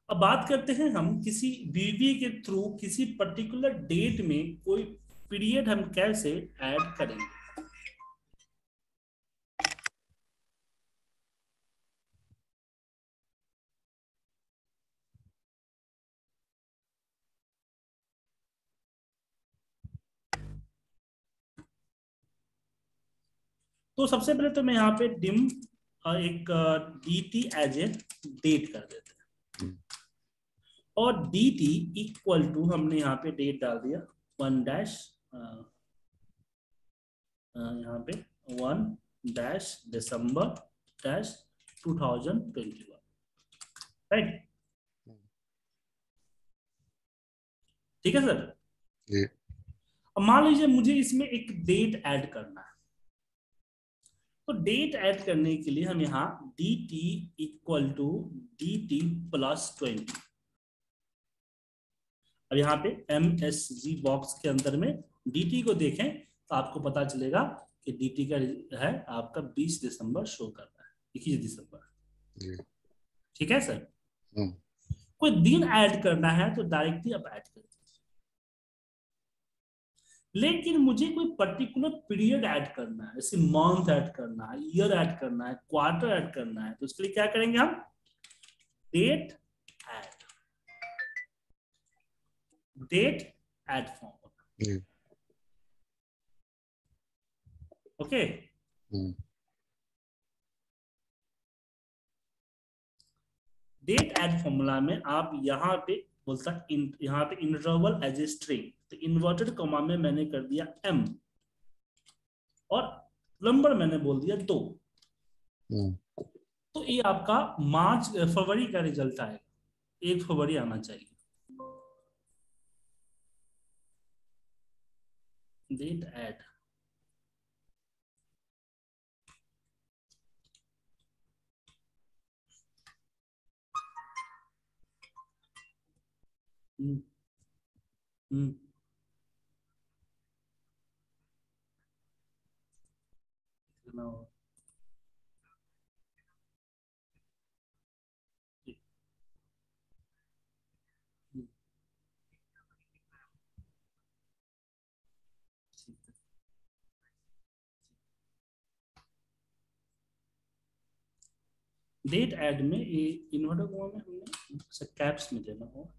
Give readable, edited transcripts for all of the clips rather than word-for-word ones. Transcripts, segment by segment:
अब बात करते हैं हम किसी वीवी के थ्रू किसी पर्टिकुलर डेट में कोई पीरियड हम कैसे ऐड करेंगे। तो सबसे पहले तो मैं यहाँ पे डिम एक D T as a date कर देते हैं, और डी टी इक्वल टू हमने यहाँ पे डेट डाल दिया 1 यहाँ पे 1-December-2021, राइट। ठीक है सर। जी। अब मान लीजिए मुझे इसमें एक डेट ऐड करना है, तो डेट ऐड करने के लिए हम यहाँ D T equal to D T +20। अब यहाँ पे MSG बॉक्स के अंदर में dt को देखें तो आपको पता चलेगा कि dt का है आपका 20 दिसंबर शो कर रहा है, 21 दिसंबर। जी। ठीक है सर। हम्म। कोई दिन ऐड करना है तो डायरेक्टली आप ऐड कर दीजिए, लेकिन मुझे कोई पर्टिकुलर पीरियड ऐड करना है, जैसे मंथ ऐड करना है, ईयर ऐड करना है, क्वार्टर ऐड करना है, तो उसके लिए क्या करेंगे हम, date add, date add form. जी। Okay. Hmm. Date add formula में आप यहाँ पे बोलता यहाँ पे इंटरवल एज ए स्ट्रिंग, तो इन्वर्टेड कॉमा में मैंने कर दिया m, और नंबर मैंने बोल दिया 2। तो ये आपका मार्च फरवरी का रिजल्ट आएगा, 1 फरवरी आना चाहिए। Date add hmm hmm date add में ये इन्वर्टर कॉमा में हमने कैप्स में देना होगा।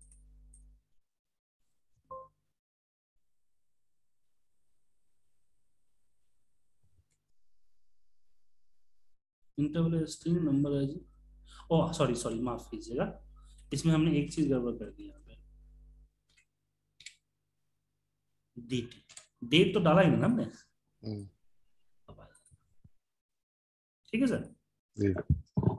इंटरवल स्ट्रिंग नंबर है जी, ओह सॉरी सॉरी माफ कीजिएगा, इसमें हमने एक चीज गड़बड़ कर दी यहाँ पे, डेट, डेट तो डाला ही ना हमने। हम्म। ठीक है सर। जी।